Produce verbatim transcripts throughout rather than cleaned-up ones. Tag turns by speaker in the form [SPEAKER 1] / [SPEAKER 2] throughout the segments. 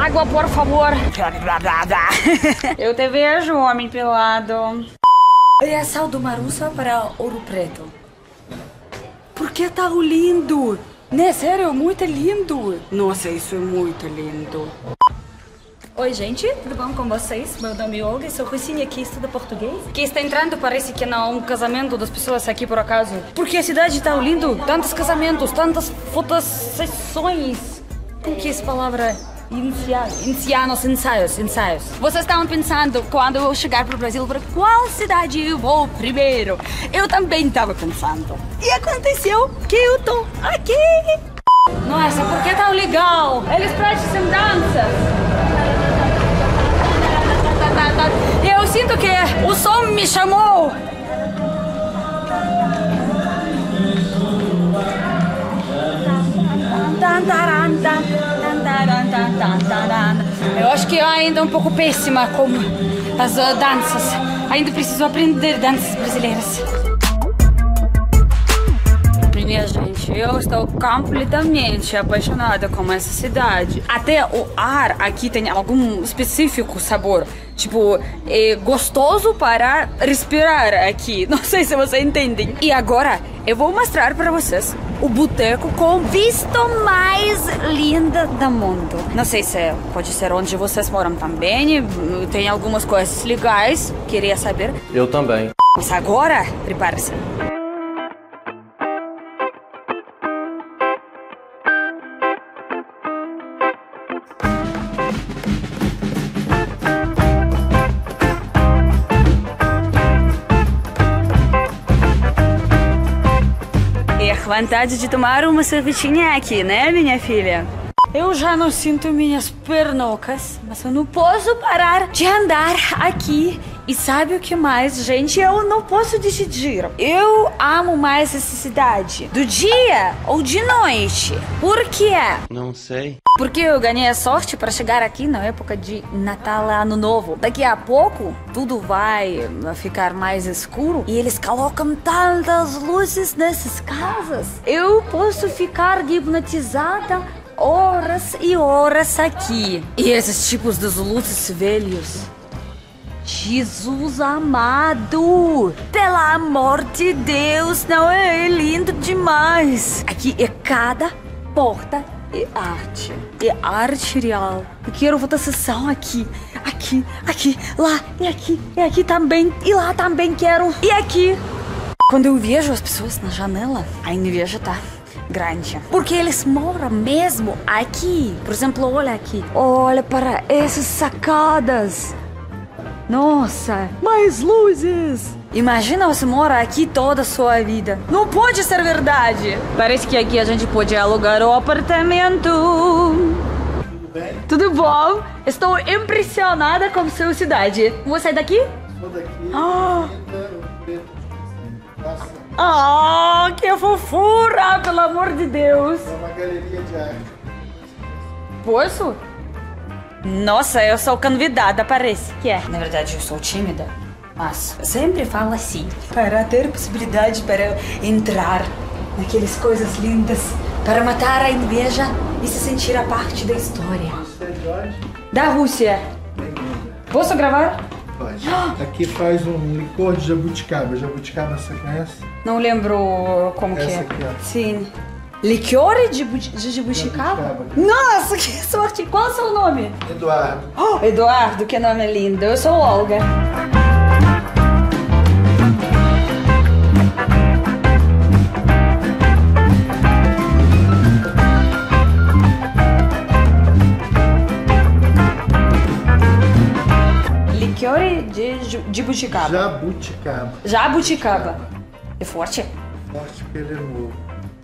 [SPEAKER 1] água, por favor. Eu te vejo, homem pelado.
[SPEAKER 2] É sal do Marussa para Ouro Preto. Porque tá lindo. Né, sério, muito lindo.
[SPEAKER 1] Nossa, isso é muito lindo.
[SPEAKER 2] Oi, gente, tudo bom com vocês? Meu nome é Olga, sou Rocinha aqui, estuda português. Que está entrando, parece que não é um casamento das pessoas aqui por acaso. Porque a cidade tá lindo, tantos casamentos, tantas fotossessões. Como que essa palavra? Iniciar, iniciar nos ensaios, ensaios. Vocês estavam pensando, quando eu chegar pro Brasil, para qual cidade eu vou primeiro? Eu também estava pensando. E aconteceu que eu tô aqui. Nossa, por que tão legal? Eles praticam danças. Eu sinto que o som me chamou. Eu acho que eu ainda um pouco péssima com as uh, danças. Ainda preciso aprender danças brasileiras. Minha gente, eu estou completamente apaixonada com essa cidade. Até o ar aqui tem algum específico sabor. Tipo, é gostoso para respirar aqui. Não sei se vocês entendem. E agora eu vou mostrar para vocês o boteco com vista mais linda do mundo. Não sei se pode ser onde vocês moram também. Tem algumas coisas legais. Queria saber.
[SPEAKER 3] Eu também.
[SPEAKER 2] Mas agora, prepare-se. Vontade de tomar uma cervejinha aqui, né, minha filha? Eu já não sinto minhas pernocas, mas eu não posso parar de andar aqui. E sabe o que mais, gente? Eu não posso decidir. Eu amo mais essa cidade. Do dia ou de noite? Por quê?
[SPEAKER 3] Não sei.
[SPEAKER 2] Porque eu ganhei a sorte para chegar aqui na época de Natal e Ano Novo. Daqui a pouco, tudo vai ficar mais escuro. E eles colocam tantas luzes nessas casas. Eu posso ficar hipnotizada horas e horas aqui. E esses tipos de luzes velhos. Jesus amado! Pelo amor de Deus, não é lindo demais? Aqui é cada porta é arte. É arte real. Eu quero votação aqui, aqui, aqui, lá, e aqui, e aqui também, e lá também quero, e aqui. Quando eu vejo as pessoas na janela, a inveja tá grande. Porque eles moram mesmo aqui. Por exemplo, olha aqui. Olha para essas sacadas. Nossa, mais luzes! Imagina você mora aqui toda a sua vida. Não pode ser verdade. Parece que aqui a gente pode alugar o apartamento.
[SPEAKER 4] Tudo bem?
[SPEAKER 2] Tudo bom? Estou impressionada com sua cidade. Vou sair daqui?
[SPEAKER 4] Vou daqui.
[SPEAKER 2] Ah.
[SPEAKER 4] Nossa,
[SPEAKER 2] Oh, que fofura, pelo amor de Deus.
[SPEAKER 4] é uma galeria de arte.
[SPEAKER 2] Posso? Nossa, eu sou convidada, parece que é. Na verdade, eu sou tímida, mas eu sempre falo assim, para ter possibilidade para entrar naquelas coisas lindas, para matar a inveja e se sentir a parte da história.
[SPEAKER 4] Você é de onde?
[SPEAKER 2] Da Rússia.
[SPEAKER 4] Bem-vinda.
[SPEAKER 2] Posso gravar?
[SPEAKER 4] Pode. Aqui faz um licor de jabuticaba. Jabuticaba você conhece?
[SPEAKER 2] Não lembro como que
[SPEAKER 4] Essa
[SPEAKER 2] é.
[SPEAKER 4] aqui, ó.
[SPEAKER 2] Sim. Licor de, bu- de jabuticaba?
[SPEAKER 4] Jabuticaba.
[SPEAKER 2] Nossa, que sorte! Qual é o seu nome?
[SPEAKER 4] Eduardo.
[SPEAKER 2] Oh, Eduardo, que nome lindo. Eu sou Olga. Licor de ju- de jabuticaba.
[SPEAKER 4] Jabuticaba.
[SPEAKER 2] Jabuticaba. É forte?
[SPEAKER 4] Forte porque ele é novo.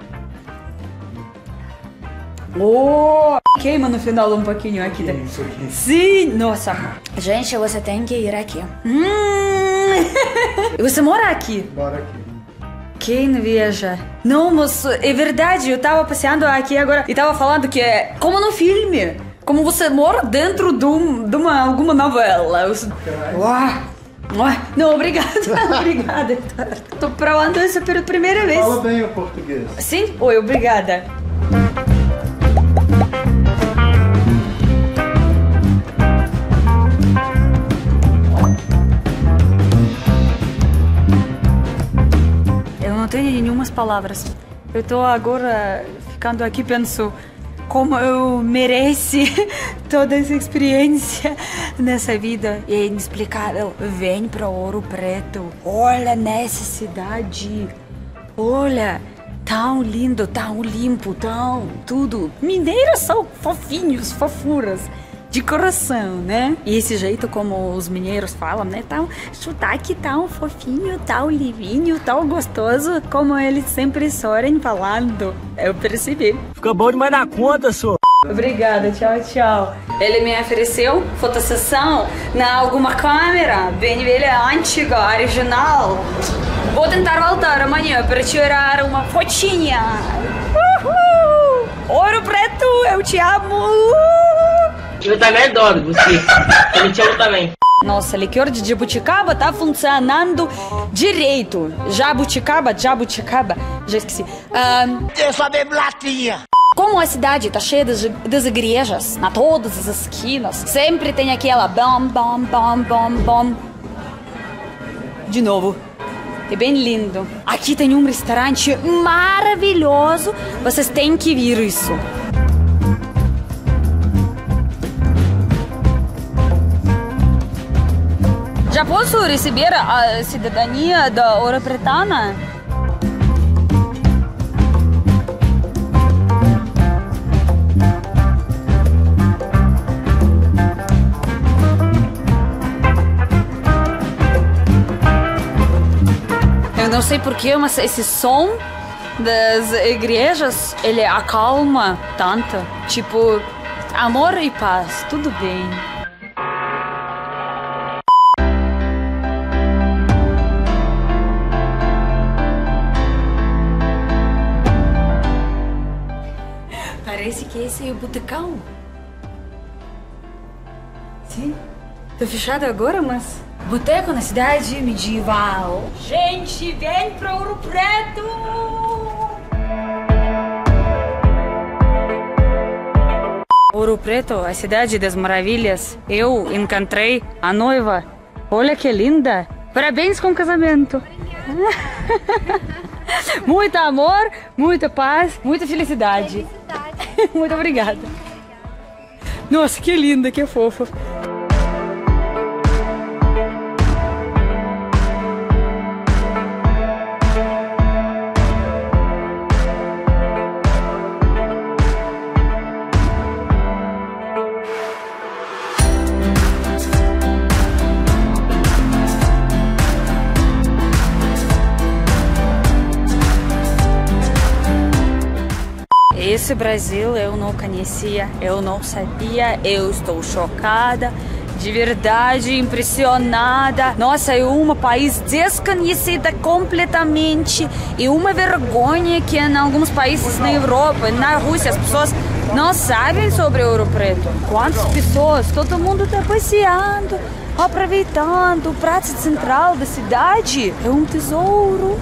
[SPEAKER 2] Oh, queima no final um pouquinho aqui.
[SPEAKER 4] Queima um pouquinho.
[SPEAKER 2] Sim, nossa. Gente, você tem que ir aqui. Hum. E você mora aqui?
[SPEAKER 4] Bora aqui.
[SPEAKER 2] Que inveja. Não, mas é verdade. Eu tava passeando aqui agora e tava falando que é como no filme. Como você mora dentro de, um, de uma, alguma novela. Eu... Uau. Uau. Não, obrigada. Obrigada, Eduardo. Tô provando isso pela primeira vez.
[SPEAKER 4] Fala bem o português.
[SPEAKER 2] Sim? Oi, obrigada. algumas palavras. Eu tô agora ficando aqui, penso como eu mereci toda essa experiência nessa vida. E é inexplicável. Vem pra Ouro Preto. Olha nessa cidade. Olha, tão lindo, tão limpo, tão tudo. Mineiros são fofinhos, fofuras. De coração, né? E esse jeito como os mineiros falam, né? Tão sotaque tão fofinho, tão livinho, tão gostoso, como eles sempre sorem falando. Eu percebi.
[SPEAKER 3] Fica bom demais na conta, senhor.
[SPEAKER 2] Obrigada, tchau, tchau. Ele me ofereceu fotossessão na alguma câmera, bem velha, antiga, original. Vou tentar voltar amanhã para tirar uma fotinha. Uhul! Ouro Preto, eu te amo!
[SPEAKER 3] Eu também adoro você. Eu te amo também.
[SPEAKER 2] Nossa, licor de jabuticaba tá funcionando direito. Jabuticaba, jabuticaba, já esqueci. Um,
[SPEAKER 3] Eu só bebo latinha.
[SPEAKER 2] Como a cidade tá cheia das, das igrejas, na todas as esquinas, sempre tem aquela bom, bom, bom, bom, bom. De novo. É bem lindo. Aqui tem um restaurante maravilhoso. Vocês têm que vir isso. Já posso receber a cidadania da Ouro Pretana? Eu não sei porquê, mas esse som das igrejas, ele acalma tanto. Tipo, amor e paz, tudo bem. Parece que esse é o botecão. Sim. Tô fechado agora, mas... Boteco na cidade medieval. Gente, vem pra Ouro Preto! Ouro Preto, a cidade das maravilhas. Eu encontrei a noiva. Olha que linda. Parabéns com o casamento. Muito amor, muita paz, muita felicidade. Felicidade. Muito obrigada. Nossa, que linda, que fofa. Esse Brasil eu não conhecia, eu não sabia, eu estou chocada, de verdade impressionada. Nossa, é um país desconhecido completamente e uma vergonha que em alguns países na Europa, na Rússia, as pessoas não sabem sobre Ouro Preto. Quantas pessoas, todo mundo está passeando, aproveitando o prato central da cidade. É um tesouro.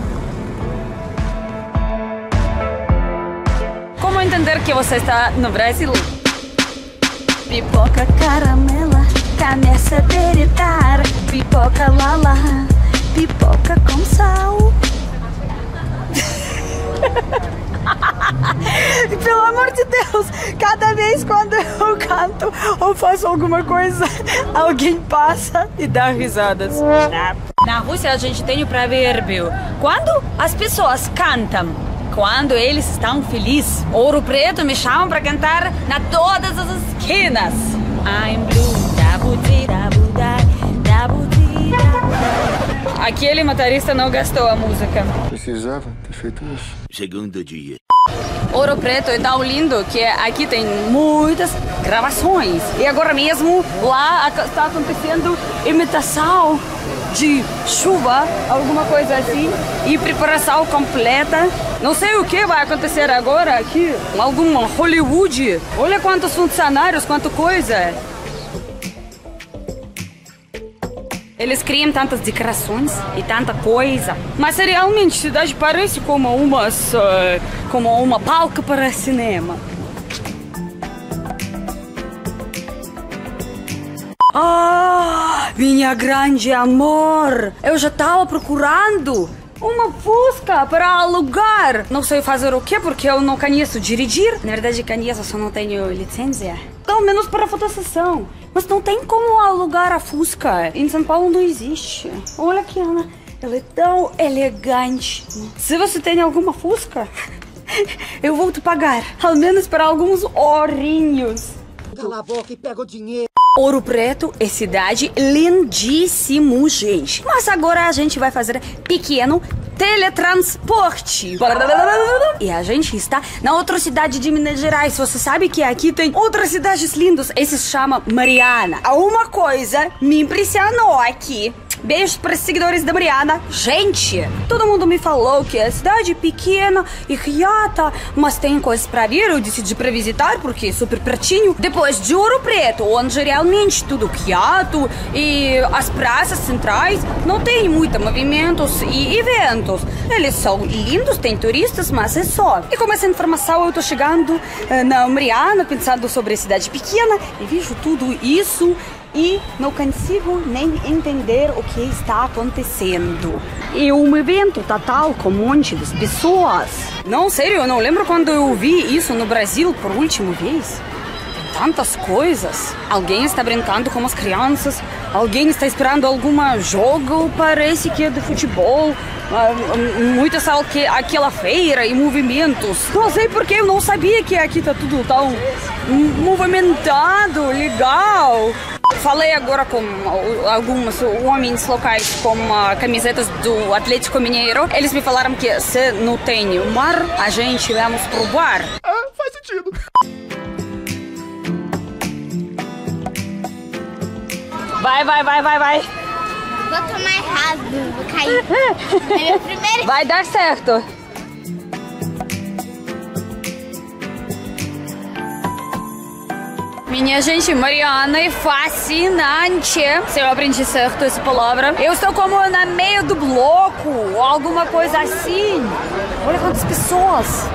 [SPEAKER 2] Como entender que você está no Brasil? Pipoca caramela, começa a deritar. Pipoca lala, pipoca com sal. Pelo amor de Deus, cada vez quando eu canto ou faço alguma coisa, alguém passa e dá risadas. Na Rússia a gente tem o provérbio: quando as pessoas cantam, quando eles estão felizes, Ouro Preto me chamam para cantar na todas as esquinas. I'm blue, dabuti, dabudai, dabuti, dabudai. Aquele motorista não gastou a música.
[SPEAKER 5] Precisava ter feito isso.
[SPEAKER 6] Segundo dia.
[SPEAKER 2] Ouro Preto é tão lindo que aqui tem muitas gravações. E agora mesmo lá está acontecendo imitação de chuva, alguma coisa assim, e preparação completa. Não sei o que vai acontecer agora aqui, algum Hollywood. Olha quantos funcionários, quanta coisa. Eles criam tantas decorações e tanta coisa, mas realmente a cidade parece como uma, como uma palco para cinema. Ah, minha grande amor, eu já estava procurando uma Fusca para alugar. Não sei fazer o que porque eu não conheço dirigir. Na verdade, conheço, só não tenho licença. Pelo menos para fotossessão. Mas não tem como alugar a Fusca. Em São Paulo não existe. Olha aqui, Ana. Ela é tão elegante. Se você tem alguma Fusca, eu vou te pagar. Ao menos para alguns ourinhos.
[SPEAKER 6] Cala a boca e pega o dinheiro.
[SPEAKER 2] Ouro Preto é cidade lindíssimo, gente. Mas agora a gente vai fazer pequeno teletransporte. E a gente está na outra cidade de Minas Gerais. Você sabe que aqui tem outras cidades lindas. Esse se chama Mariana. Uma coisa me impressionou aqui. Beijos para os seguidores da Mariana. Gente, todo mundo me falou que é cidade pequena e quieta, mas tem coisas para ver. Eu decidi para visitar porque é super pertinho. Depois de Ouro Preto, onde realmente tudo quieto e as praças centrais não tem muito movimentos e eventos. Eles são lindos, tem turistas, mas é só. E com essa informação eu tô chegando uh, na Mariana, pensando sobre a cidade pequena e vejo tudo isso e não consigo nem entender o que está acontecendo. É um evento total com um monte de pessoas. Não, sério, eu não lembro quando eu vi isso no Brasil por última vez. Tantas coisas. Alguém está brincando com as crianças, alguém está esperando algum jogo, parece que é de futebol. Muitas aquela feira e movimentos. Não sei porque eu não sabia que aqui tá tudo tão movimentado, legal. Falei agora com alguns homens locais com camisetas do Atlético Mineiro. Eles me falaram que se não tem mar, a gente vamos provar.
[SPEAKER 4] Ah, faz sentido.
[SPEAKER 2] Vai, vai, vai, vai, vai.
[SPEAKER 7] Vou tomar errado, vou cair. É meu primeiro.
[SPEAKER 2] Vai dar certo. Minha gente, Mariana é fascinante. Se eu aprendi certo essa palavra. Eu estou como no meio do bloco, ou alguma coisa assim. Olha quantas pessoas.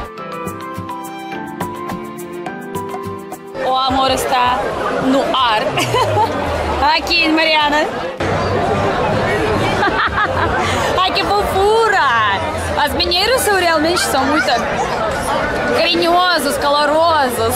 [SPEAKER 2] O amor está no ar. Aqui, Mariana. Ai, que fofura! As mineiros são, realmente são muito carinhosos, calorosos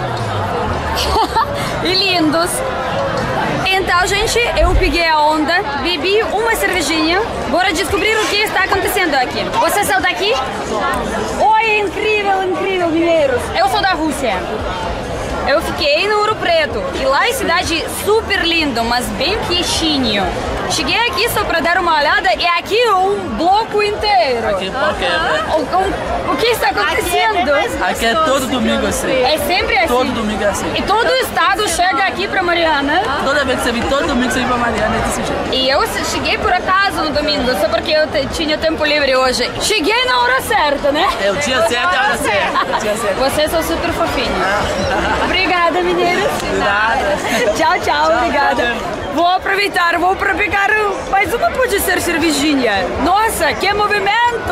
[SPEAKER 2] e lindos. Então, gente, eu peguei a onda, bebi uma cervejinha. Bora descobrir o que está acontecendo aqui. Vocês são daqui? Oi, incrível, incrível, mineiros. Eu sou da Rússia. Eu fiquei no Ouro Preto e lá é cidade super linda, mas bem quietinho. Cheguei aqui só para dar uma olhada e aqui é um bloco inteiro.
[SPEAKER 3] Aqui pau quebra.
[SPEAKER 2] O, o, o que está acontecendo?
[SPEAKER 3] Aqui é todo domingo assim.
[SPEAKER 2] É sempre assim?
[SPEAKER 3] Todo domingo é assim.
[SPEAKER 2] E todo o estado chega aqui para Mariana?
[SPEAKER 3] Toda vez que você vem, todo domingo você vem pra Mariana é desse jeito.
[SPEAKER 2] E eu cheguei por acaso no domingo, só porque eu tinha tempo livre hoje. Cheguei na hora certa, né?
[SPEAKER 3] É o dia certo e a hora certa. O dia certo.
[SPEAKER 2] Vocês são super fofinhos. Obrigada, mineiros.
[SPEAKER 3] Nada.
[SPEAKER 2] Tchau, tchau, obrigada. Vou aproveitar, vou para pegar mais uma, pode ser cervejinha. Nossa, que movimento!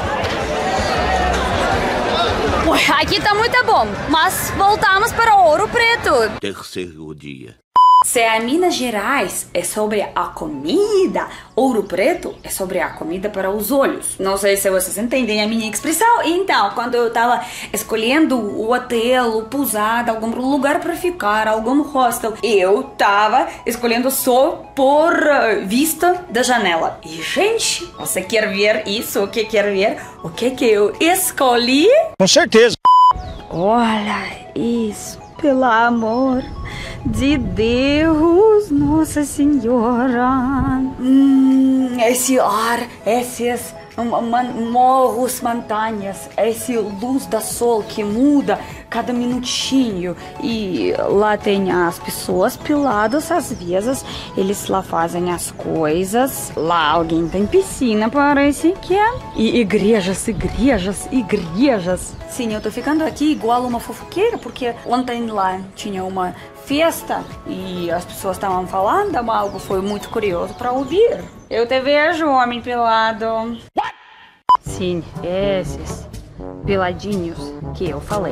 [SPEAKER 2] Aqui tá muito bom, mas voltamos para Ouro Preto.
[SPEAKER 8] Terceiro dia.
[SPEAKER 2] Se a Minas Gerais é sobre a comida, Ouro Preto é sobre a comida para os olhos. Não sei se vocês entendem a minha expressão. Então, quando eu tava escolhendo o hotel, o pousada, algum lugar para ficar, algum hostel, eu tava escolhendo só por vista da janela. E, gente, você quer ver isso? O que quer ver? O que que eu escolhi?
[SPEAKER 6] Com certeza.
[SPEAKER 2] Olha isso, pelo amor de Deus, Nossa Senhora. Hum, esse ar, esses man, morros, montanhas, esse luz da sol que muda cada minutinho. E lá tem as pessoas peladas, às vezes eles lá fazem as coisas. Lá alguém tem piscina, parece que é. E igrejas, igrejas, igrejas. Sim, eu tô ficando aqui igual uma fofoqueira, porque ontem lá tinha uma festa e as pessoas estavam falando, algo foi muito curioso para ouvir. Eu te vejo, homem pelado. What? Sim, esses peladinhos que eu falei.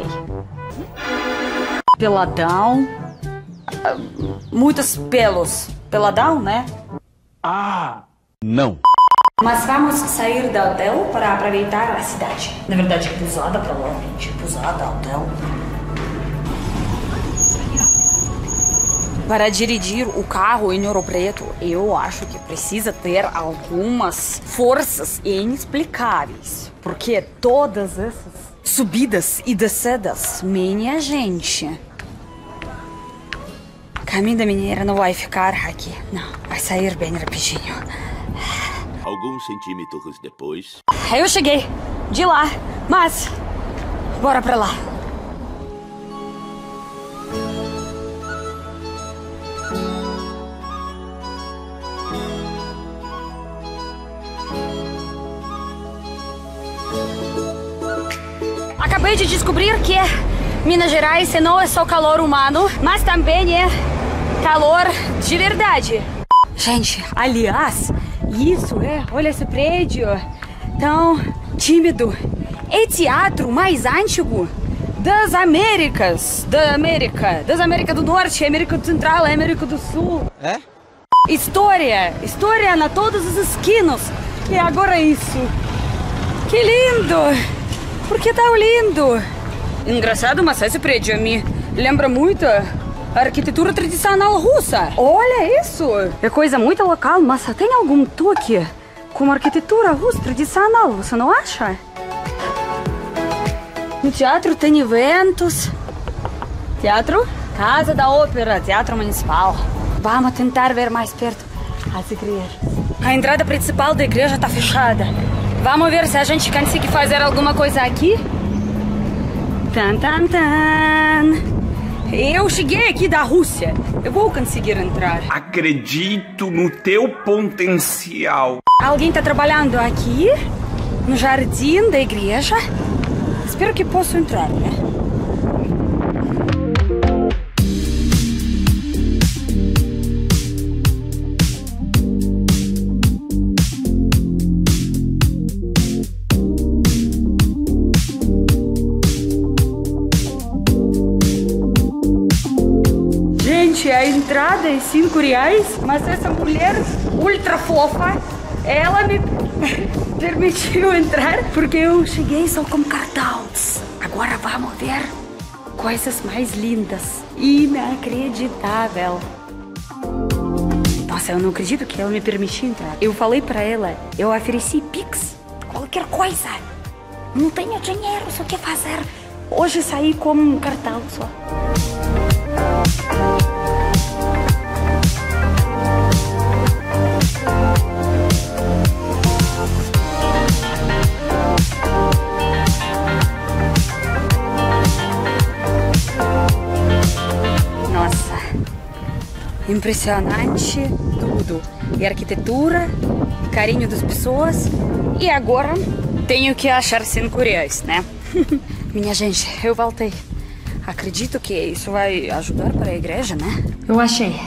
[SPEAKER 2] Peladão. Muitos pelos. Peladão, né?
[SPEAKER 6] Ah, não.
[SPEAKER 2] Mas vamos sair do hotel para aproveitar a cidade. Na verdade, pousada, provavelmente. Pousada, hotel. Para dirigir o carro em Ouro Preto, eu acho que precisa ter algumas forças inexplicáveis. Porque todas essas subidas e descidas, minha gente... Caminho da Mineira não vai ficar aqui. Não, vai sair bem rapidinho.
[SPEAKER 8] Alguns centímetros depois...
[SPEAKER 2] Eu cheguei de lá, mas... Bora pra lá. Acabei de descobrir que Minas Gerais não é só calor humano, mas também é calor de verdade. Gente, aliás, isso é, olha esse prédio tão tímido. É teatro mais antigo das Américas, da América, das Américas do Norte, América Central, América do Sul.
[SPEAKER 6] É?
[SPEAKER 2] História, história na todas as esquinas. E agora isso. Que lindo! Por que tão lindo? Engraçado, mas esse prédio me lembra muito a arquitetura tradicional russa. Olha isso! É coisa muito local, mas tem algum toque com a arquitetura russa tradicional, você não acha? No teatro tem eventos. Teatro? Casa da Ópera, Teatro Municipal. Vamos tentar ver mais perto as igrejas. A entrada principal da igreja está fechada. Vamos ver se a gente consegue fazer alguma coisa aqui. Tan, tan, tan. Eu cheguei aqui da Rússia. Eu vou conseguir entrar.
[SPEAKER 9] Acredito no teu potencial.
[SPEAKER 2] Alguém está trabalhando aqui, no jardim da igreja. Espero que possa entrar, né? A entrada é cinco reais, mas essa mulher ultra fofa, ela me permitiu entrar porque eu cheguei só com cartões. Agora vamos ver coisas mais lindas. Inacreditável. Nossa, eu não acredito que ela me permitiu entrar. Eu falei pra ela, eu ofereci Pix, qualquer coisa. Não tenho dinheiro, só que fazer. Hoje saí com um cartão só. Impressionante tudo. E arquitetura, carinho das pessoas. E agora tenho que achar cinco reais, né? Minha gente, eu voltei. Acredito que isso vai ajudar para a igreja, né? Eu achei.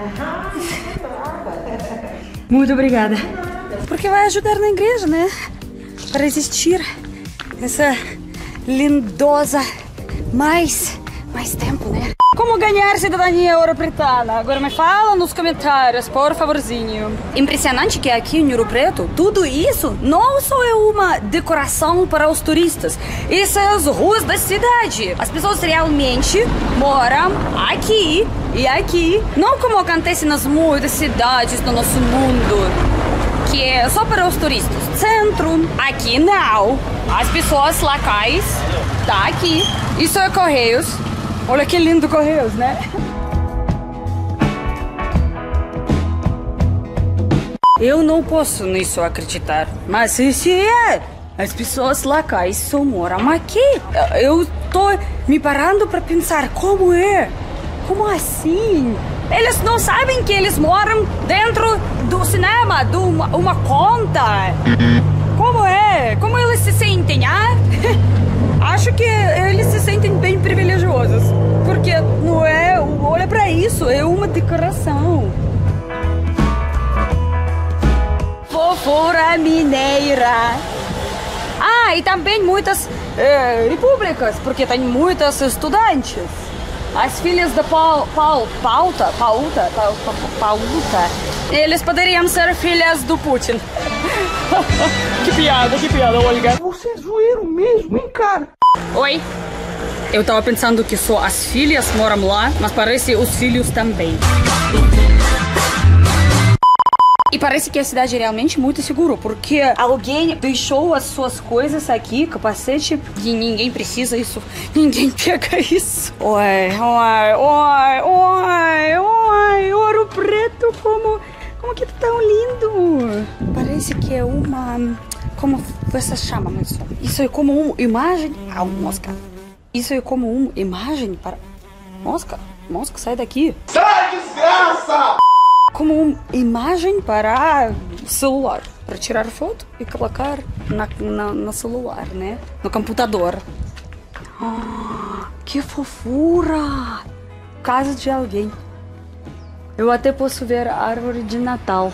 [SPEAKER 2] Muito obrigada. Porque vai ajudar na igreja, né? Para existir essa lindosa mais, mais tempo, né? Como ganhar cidadania ouropretana? Agora me fala nos comentários, por favorzinho. Impressionante que aqui em Ouro Preto, tudo isso não só é uma decoração para os turistas. Isso é as ruas da cidade. As pessoas realmente moram aqui e aqui. Não como acontece nas muitas cidades do nosso mundo, que é só para os turistas. Centro. Aqui não. As pessoas locais tá aqui. Isso é Correios. Olha que lindo Correios, né? Eu não posso nisso acreditar. Mas isso é. As pessoas locais só moram aqui. Eu tô me parando para pensar como é. Como assim? Eles não sabem que eles moram dentro do cinema, de uma, uma conta. Como é? Como eles se sentem, ah? Acho que eles se sentem bem privilegiosos. Porque não é, olha pra isso, é uma decoração. Fofura mineira. Ah, e também muitas é, repúblicas, porque tem muitas estudantes. As filhas da Paul, Paul, Pauta, Pauta, Pauta, Pauta, eles poderiam ser filhas do Putin.
[SPEAKER 1] Que piada, que piada, Olga.
[SPEAKER 6] Você é zoeiro mesmo, hein, cara?
[SPEAKER 1] Oi. Eu tava pensando que só as filhas moram lá, mas parece os filhos também. E parece que a cidade é realmente muito segura, porque alguém deixou as suas coisas aqui, capacete, e ninguém precisa isso, ninguém pega isso. Oi, oi, oi, oi, oi, Ouro Preto, como, como que tá tão lindo. Parece que é uma, como você chama isso? Isso é como uma imagem, ah, uma mosca. Isso é como uma imagem para, mosca, mosca, sai daqui.
[SPEAKER 6] Sai, desgraça!
[SPEAKER 1] Como uma imagem para celular, para tirar foto e colocar na, na, no celular, né? No computador. Oh, que fofura! Casa de alguém. Eu até posso ver a árvore de Natal.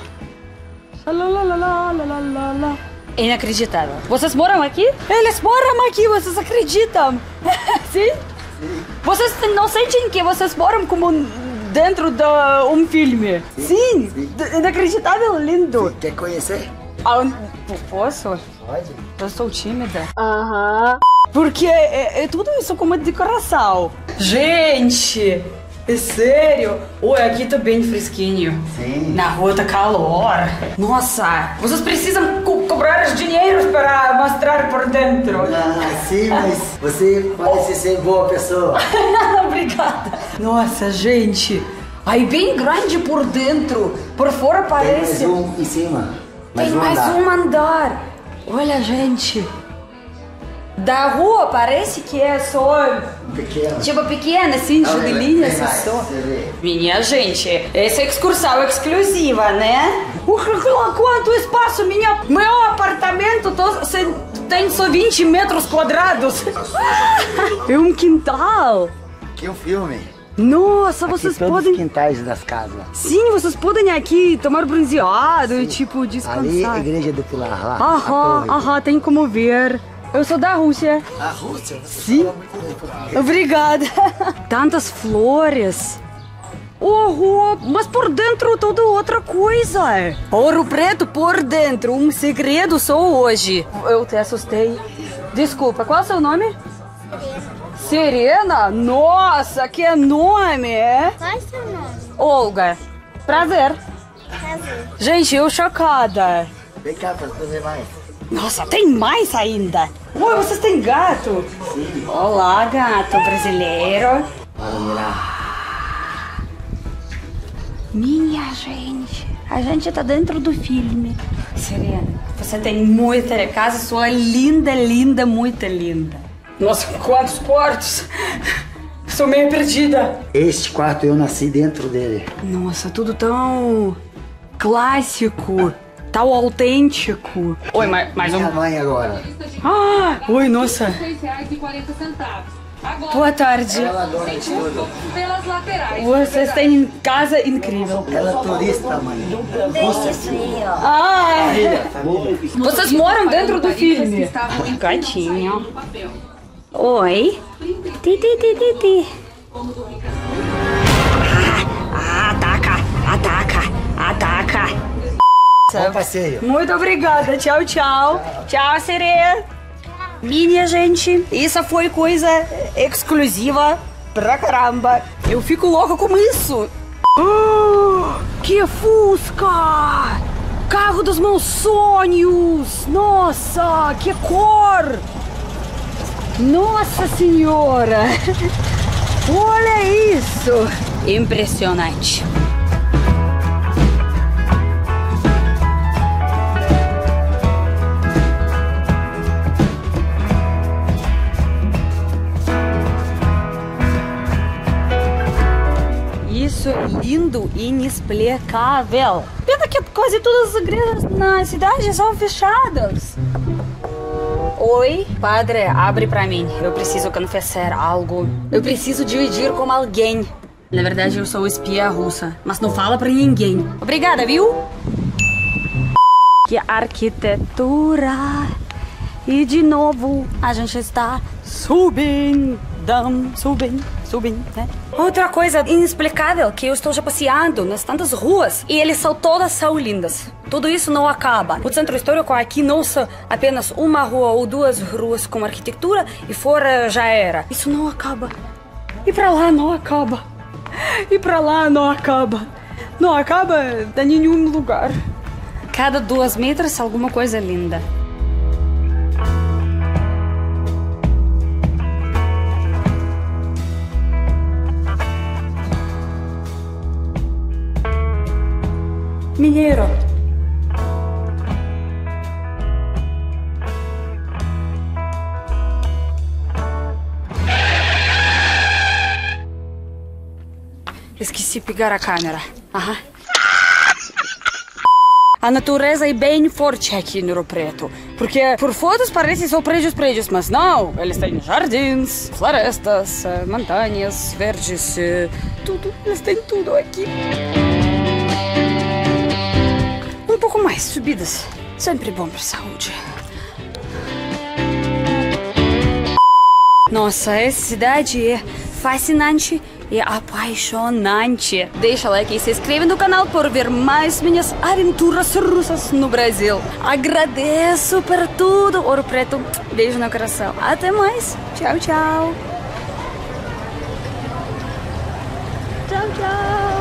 [SPEAKER 1] É inacreditável. Vocês moram aqui? Eles moram aqui, vocês acreditam? Sim? Sim. Vocês não sentem que vocês moram como dentro de um filme? Sim, sim. Inacreditável, lindo.
[SPEAKER 6] Sim. Quer conhecer?
[SPEAKER 1] Ah, posso?
[SPEAKER 6] Pode.
[SPEAKER 1] Eu sou tímida.
[SPEAKER 7] Aham.
[SPEAKER 1] Porque é, é tudo isso como decoração. Gente, é sério? Oi, aqui tá bem fresquinho.
[SPEAKER 6] Sim.
[SPEAKER 1] Na rua tá calor. Nossa, vocês precisam co cobrar os dinheiros para mostrar por dentro.
[SPEAKER 6] Ah, sim, mas você parece ser boa pessoa.
[SPEAKER 1] Obrigada. Nossa, gente. Aí bem grande por dentro. Por fora parece...
[SPEAKER 6] Tem mais um em cima. Mais
[SPEAKER 1] Tem
[SPEAKER 6] um
[SPEAKER 1] mais
[SPEAKER 6] andar.
[SPEAKER 1] um andar. Olha, gente. Da rua parece que é só...
[SPEAKER 6] Pequeno.
[SPEAKER 1] Tipo pequena, assim,
[SPEAKER 6] Não,
[SPEAKER 1] de
[SPEAKER 6] tem
[SPEAKER 1] linhas
[SPEAKER 6] mais,
[SPEAKER 1] só.
[SPEAKER 6] você vê.
[SPEAKER 1] Minha gente, essa é excursão exclusiva, né? Uh, quanto espaço! Minha, meu apartamento tô, se, tem só vinte metros quadrados. É um quintal.
[SPEAKER 6] Que um filme.
[SPEAKER 1] Nossa,
[SPEAKER 6] Aqui
[SPEAKER 1] vocês
[SPEAKER 6] todos
[SPEAKER 1] podem...
[SPEAKER 6] os quintais das casas.
[SPEAKER 1] Sim, vocês podem aqui tomar bronzeado e tipo descansar.
[SPEAKER 6] Ali é a igreja do Pilar, lá.
[SPEAKER 1] Aham, aham, tem como ver. Eu sou da Rússia.
[SPEAKER 6] A Rússia? Você
[SPEAKER 1] Sim.
[SPEAKER 6] fala muito bem português.
[SPEAKER 1] Obrigada. Tantas flores. Oh, mas por dentro toda outra coisa. Ouro Preto por dentro, um segredo só hoje. Eu te assustei. Desculpa, qual é o seu nome? Serena. Nossa, que nome, é?
[SPEAKER 7] Qual é o seu nome?
[SPEAKER 1] Olga. Prazer.
[SPEAKER 7] Prazer.
[SPEAKER 1] Gente, eu chocada.
[SPEAKER 6] Vem cá pra fazer mais.
[SPEAKER 1] Nossa, tem mais ainda. Oi, vocês têm gato?
[SPEAKER 6] Sim.
[SPEAKER 1] Olá, gato brasileiro.
[SPEAKER 6] Para mirar.
[SPEAKER 1] Minha gente, a gente tá dentro do filme. Serena, você tem muita casa, sua linda, linda, muito linda. Nossa, quantos quartos? Sou meio perdida.
[SPEAKER 6] Este quarto eu nasci dentro dele.
[SPEAKER 1] Nossa, tudo tão clássico, tão autêntico. Oi, mais, mais um.
[SPEAKER 6] Minha mãe agora.
[SPEAKER 1] Ah, oi, nossa.
[SPEAKER 10] seis reais e quarenta centavos. Agora,
[SPEAKER 1] Boa tarde.
[SPEAKER 6] Ela adora isso tudo.
[SPEAKER 10] pelas laterais.
[SPEAKER 1] Vocês têm casa incrível.
[SPEAKER 6] Ela é turista, mãe.
[SPEAKER 1] Ah,
[SPEAKER 6] Família.
[SPEAKER 1] vocês moram dentro do filme. Gatinho. Oi. Ti, ti, ti, ti, ti. Ah, ataca, ataca, ataca.
[SPEAKER 6] Bom passeio.
[SPEAKER 1] Muito obrigada. Tchau, tchau. Tchau, sereia. Minha gente, isso foi coisa exclusiva pra caramba. Eu fico louca com isso. Oh, que Fusca! Carro dos meus sonhos! Nossa, que cor! Nossa Senhora! Olha isso! Impressionante! Isso é lindo e inexplicável. Pena que quase todas as igrejas na cidade são fechadas. Oi, padre, abre pra mim. Eu preciso confessar algo. Eu preciso dividir com alguém. Na verdade, eu sou espia russa, mas não fala pra ninguém. Obrigada, viu? Que arquitetura. E de novo, a gente está subindo, subindo. subem, né? Outra coisa inexplicável que eu estou já passeando nas tantas ruas e eles são todas são lindas. Tudo isso não acaba. O centro histórico aqui não são apenas uma rua ou duas ruas com arquitetura e fora já era. Isso não acaba. E pra lá não acaba. E pra lá não acaba. Não acaba em nenhum lugar. Cada duas metros alguma coisa linda. Mineiro. Esqueci de pegar a câmera. Aham. A natureza é bem forte aqui no Rio Preto. Porque por fotos parece só prédios, prédios, mas não. Eles têm jardins, florestas, montanhas, verdes, tudo. Eles têm tudo aqui. Um pouco mais subidas. Sempre bom para a saúde. Nossa, essa cidade é fascinante e apaixonante. Deixa o like e se inscreve no canal por ver mais minhas aventuras russas no Brasil. Agradeço por tudo, Ouro Preto. Beijo no coração. Até mais. Tchau, tchau. Tchau, tchau.